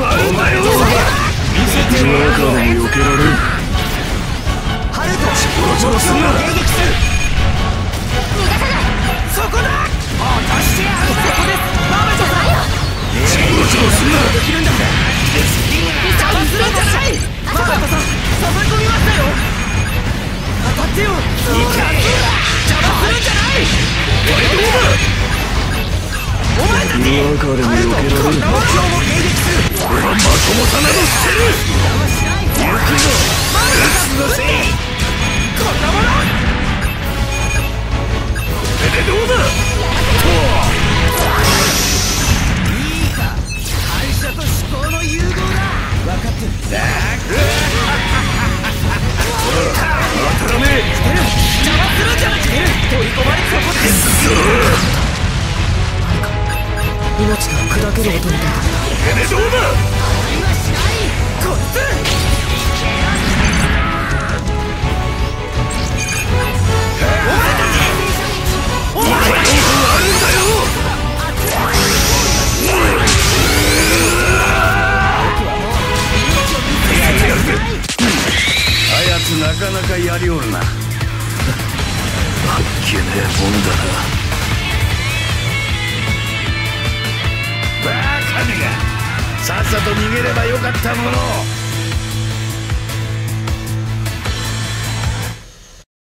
るんだよ。見せてもらうぞ。中で避けられる。 ハルトちょろちょろすんな。 迎撃する。そこだ。落としてやる。そこです。マメじゃないよ。 ちょろちょろすんな。 できるんだ。邪魔するんじゃない。マメさん、誘い込みましたよ。当たってよ。邪魔するんじゃない。 おい、どうだ。 お前たち。 中でも避けられる。 目標も迎撃する。 俺はまともさなどしてる。行くぞ。 マメさんのせい。こんなもの。 これでどうだ。 いいか。反射と思考の融合だ。分かってる。 当たらねえ。 邪魔するんじゃない。取り込まれそこです。命が砕ける音みたいだ。 これでどうだ。 今しないこいつ。お前たち。お前たち。 あるんだよ。あやつなかなかやりおるな。あっけねえもんだな。バカめがさっさと逃げればよかったものを。